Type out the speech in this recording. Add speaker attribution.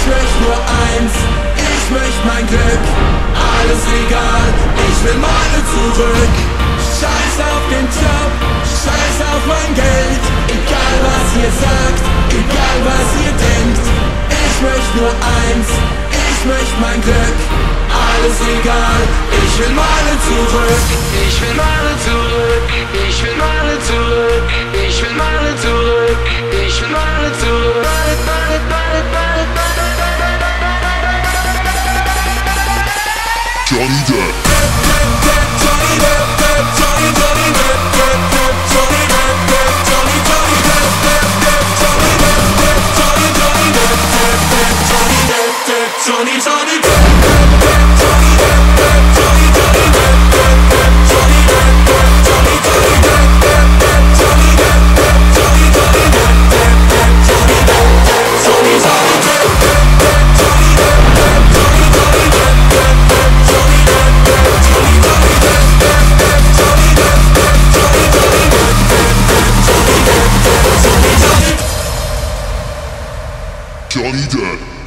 Speaker 1: möchte nur eins, ich möchte mein Glück. Alles egal, ich will meine zurück. Scheiß auf den Job, scheiß auf mein Geld. Egal was ihr sagt, egal was ihr denkt. Ich möchte nur eins, ich möchte mein Glück. Alles egal, ich will meine zurück. Ich will meine zurück, ich will meine zurück. Ich will meine zurück, ich will meine zurück.
Speaker 2: Johnny Depp. Johnny Depp.